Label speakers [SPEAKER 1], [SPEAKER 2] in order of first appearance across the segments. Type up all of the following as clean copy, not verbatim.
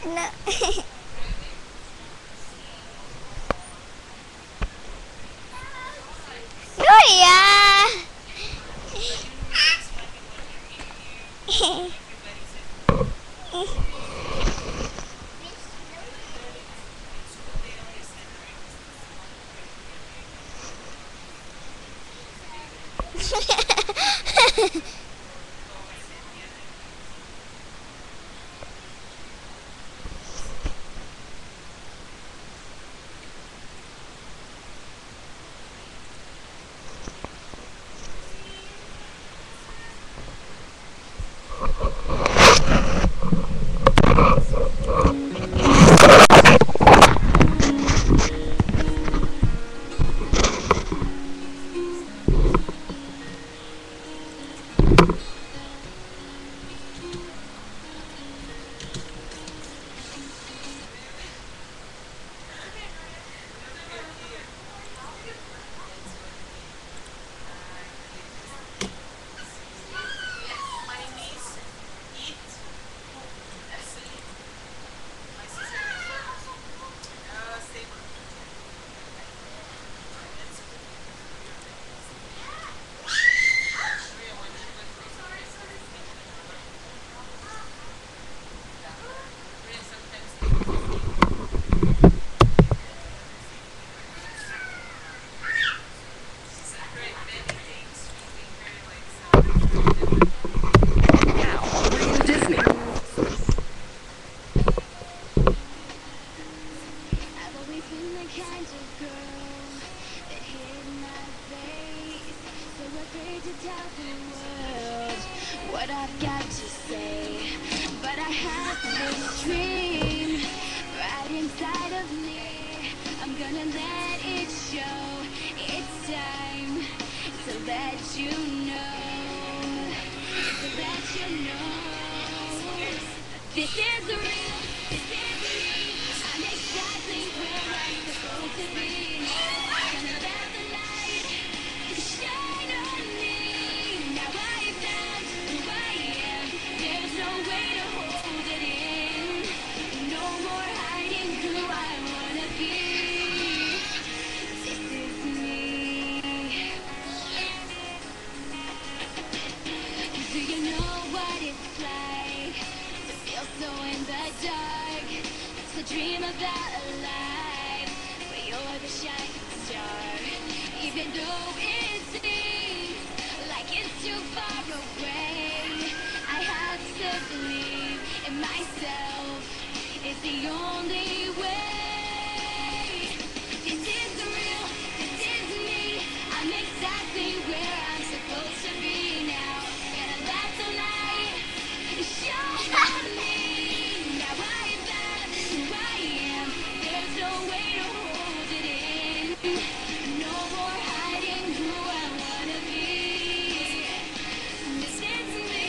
[SPEAKER 1] No. Nuria!
[SPEAKER 2] What I've got to say, but I have this dream right inside of me. I'm gonna let it show. It's time to let you know, to let you know. This is the real, this is me. I'm exactly where I'm supposed to be. Gonna let the light shine on me. Now I found who I am. There's no way to hold it in. No more hiding who I wanna be. This is me. Do you know what it's like to feel so in the dark? To dream about a life where you're the shining star. Even though it seems like it's too far away, I have to believe in myself. It's the only way. This is the real, this is me. I'm exactly where I'm supposed to be now. Gonna let the light shine on me. Now I found who I am. There's no way to hold it in. No more hiding who I wanna be. This is me.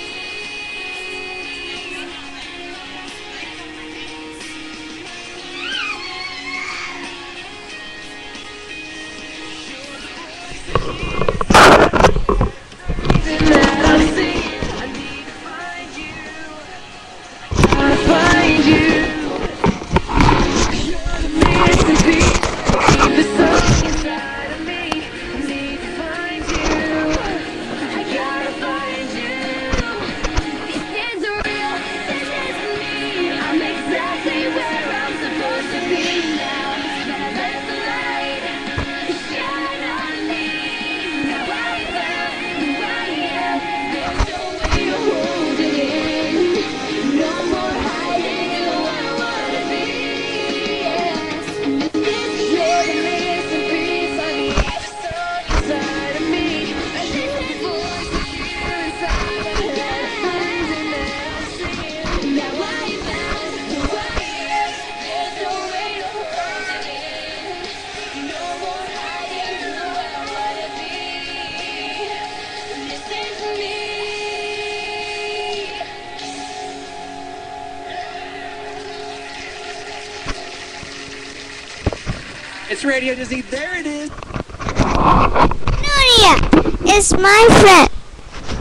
[SPEAKER 3] It's Radio Disney. There it is.
[SPEAKER 1] Nuria is my friend.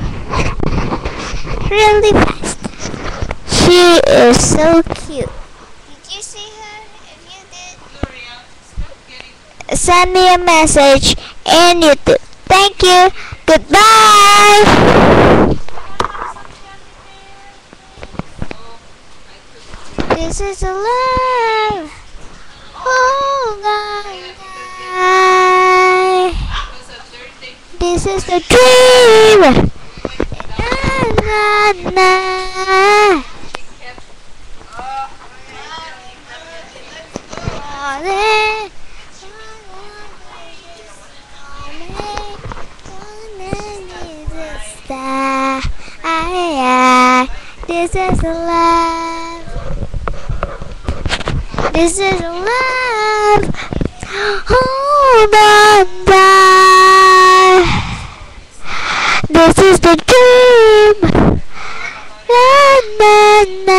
[SPEAKER 1] Really fast. She is so cute. send me a message in YouTube. Thank you. Goodbye. This is a love. Oh God. This is the dream. Na, na, na. This is love. This is love. Hold on, bye. This is the dream. Na na na.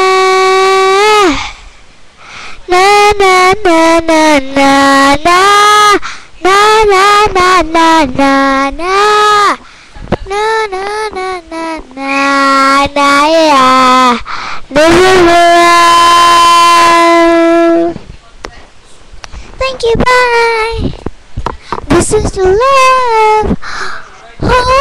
[SPEAKER 1] Na na na na na na. Na na na na na na. Na na na na na na, yeah. This is love. Thank you, bye. This is love. Oh.